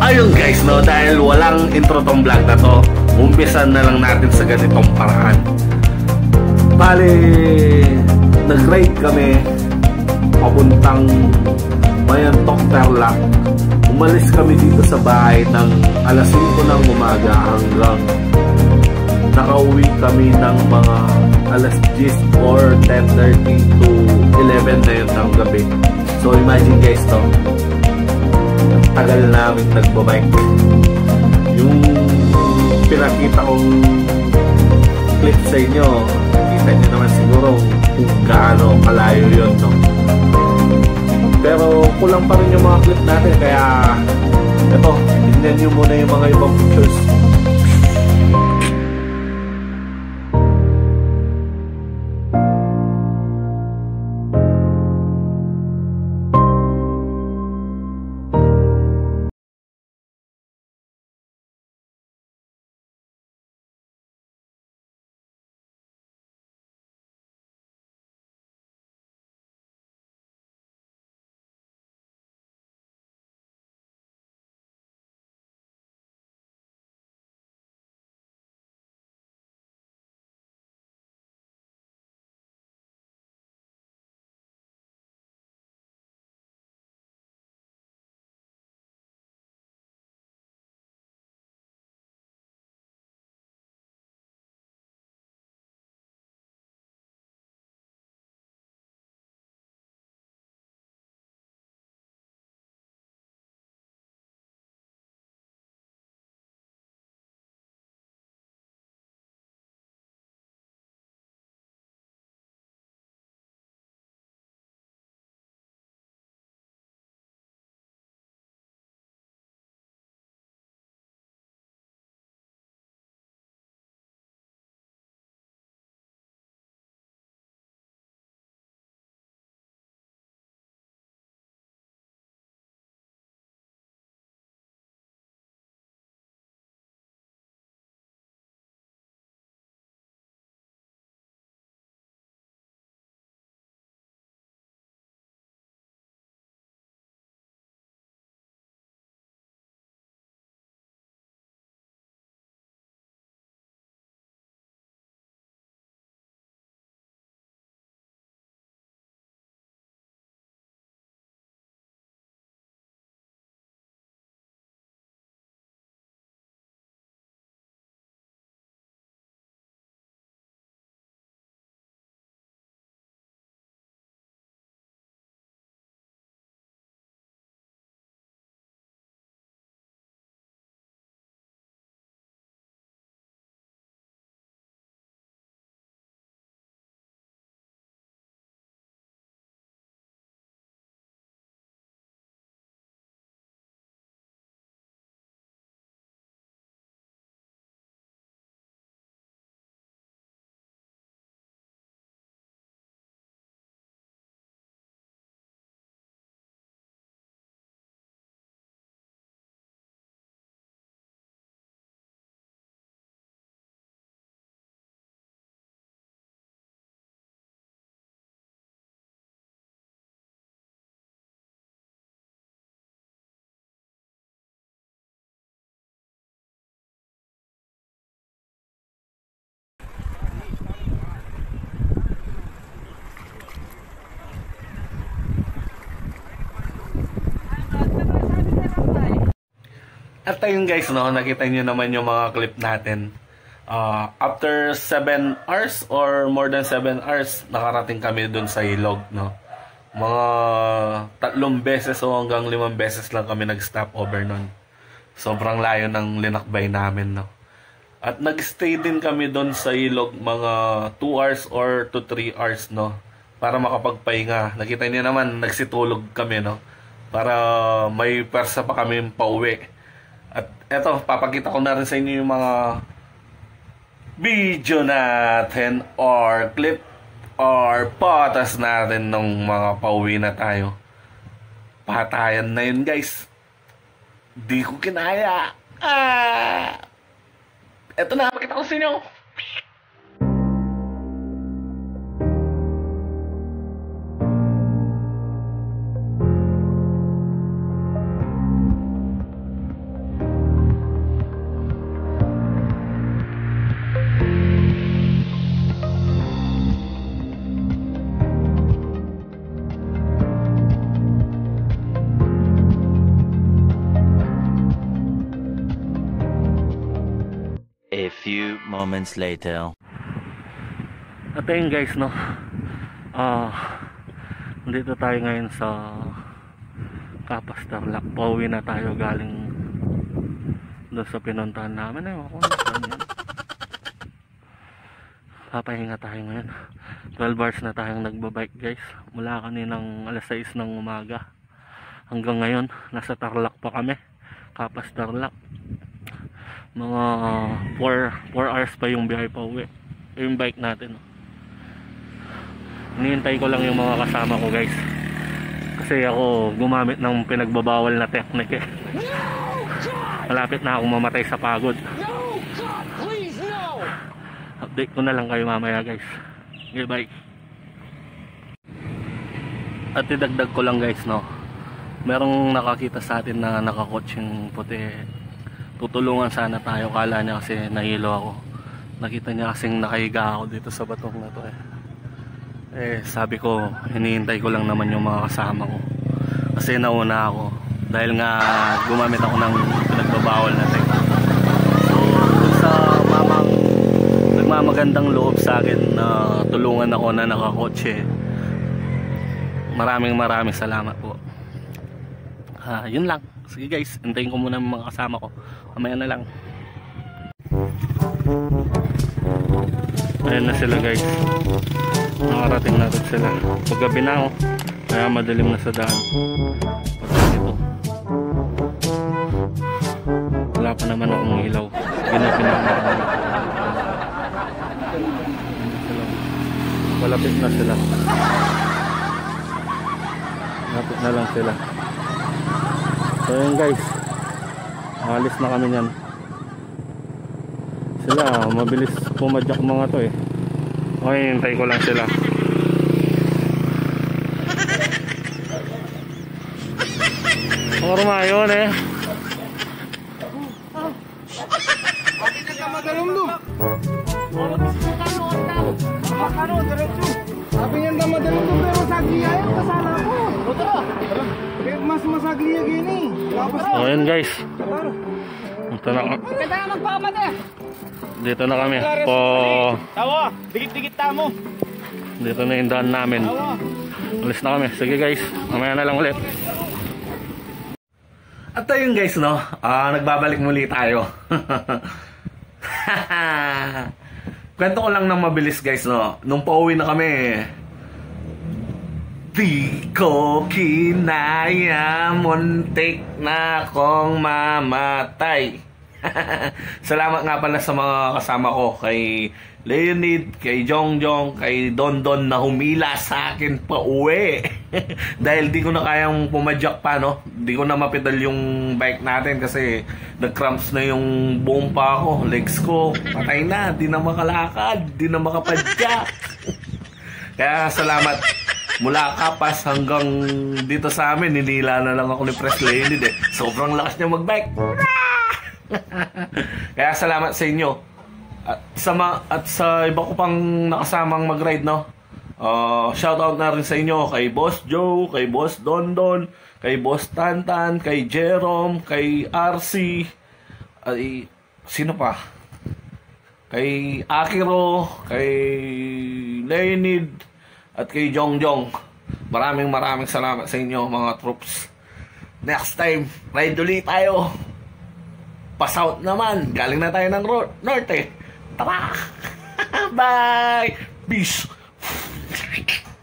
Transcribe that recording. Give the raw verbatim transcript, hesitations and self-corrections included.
Ayun guys, no, dahil walang intro tong vlog na to, umpisan na lang natin sa ganitong paraan. Bali, nag-ride kami papuntang Mayantok, Tarlac. Umalis kami dito sa bahay ng alas singko ng umaga hanggang nakauwi kami ng mga alas diyes or ten thirty to eleven na yun ng gabi. So imagine guys to, tagal namin nagbabike. Yung pinakita kong clip sa inyo, kita nyo naman siguro kung gaano kalayo yun, no? Pero kulang pa rin yung mga clip natin, kaya eto, tignan nyo muna yung mga ibang pictures. At ayun guys, no, nakita nyo naman yung mga clip natin. Uh, after seven hours or more than seven hours, nakarating kami dun sa ilog, no. Mga tatlong beses o hanggang limang beses lang kami nag-stop over nun. Sobrang layo ng linakbay namin, no. At nag-stay din kami dun sa ilog mga two hours or to three hours, no. Para makapagpahinga. Nakita niyo naman, nagsitulog kami, no. Para may persa pa kami pauwi. At eto, papakita ko na rin sa inyo yung mga video natin or clip or potas natin nung mga pauwi na tayo. Patayan na yun guys. Di ko kinaya. Ah! Eto na, pakita ko sa inyo. few moments later. At ayun guys, no, ah uh, dito tayo ngayon sa Kapas Tarlac. Pauwi na tayo galing doon sa pinuntahan namin. Ewan ko saan yan. Papahinga tayo ngayon. Twelve hours na tayong nagbabike guys, mula kaninang alas sais ng umaga hanggang ngayon. Nasa Tarlac pa kami, Kapas Tarlac. Mga four hours pa yung biyahe pa uwi, yung bike natin. Hinihintay ko lang yung mga kasama ko guys, kasi ako gumamit ng pinagbabawal na technique eh. Malapit na akong mamatay sa pagod. Update ko na lang kayo mamaya guys. Okay, bye. At idagdag ko lang guys, no, merong nakakita sa atin na nakakotseng puti. Tutulungan sana tayo, kala niya kasi nahilo ako. Nakita niya kasing nakahiga ako dito sa batong na to eh. Eh sabi ko, hinihintay ko lang naman yung mga kasama ko, kasi nauna ako dahil nga gumamit ako ng pinagbabawal na technique. So sa mamang nagmamagandang loob sa akin na tulungan ako na nakakotse, maraming maraming salamat po. Ah, yun lang. Sige guys, hintayin ko muna mga kasama ko, mamaya na lang. Ayan na sila guys, nakarating na rin sila. Paggabi na oh, kaya madilim na sa daan. Pagkakas ito, wala pa naman akong ilaw, ginabi na ako. Malapit na sila, malapit na lang sila. So yun guys, alis na kami nyan. Sila mabilis pumadyak mga to eh. Okay, hintay ko lang sila. Norma yun eh. Sabi niya na madalong pero saglia yan, kasala ko. Mas masaglia gini. So yun guys, dito na, dito na kami po. Tawa, dikit-dikit tamo. Dito na yung daan namin. Alis na kami. Sige guys, mamaya na lang ulit. At ayun guys, no, uh, nagbabalik muli tayo. Kwento ko lang ng mabilis guys, no. Nung pauwi na kami, di ko kinaya, muntik na akong mamatay. Salamat nga pala sa mga kasama ko, kay Leonid, kay Jongjong, kay Dondon na humila sa akin pa uwi. Dahil di ko na kayang pumadyak pa, no. Di ko na mapedal yung bike natin kasi nag-cramps na yung buong pa ko, legs ko, patay na, di na makalakad, di na makapadyak. Kaya salamat. Mula Kapas hanggang dito sa amin, ninila na lang ako ni Pres Leonid eh. Sobrang lakas niya magbike. Kaya salamat sa inyo. At sa, ma at sa iba ko pang nakasamang mag-ride, no. Uh, shout out na rin sa inyo kay Boss Joe, kay Boss Dondon, kay Boss Tantan, kay Jerome, kay R C, ay sino pa? Kay Akiro, kay Leonid, at kay Jongjong. Maraming maraming salamat sa inyo mga troops. Next time, ride ulit tayo. Pa-south naman, galing na tayo ng norte. Tara! Bye! Peace!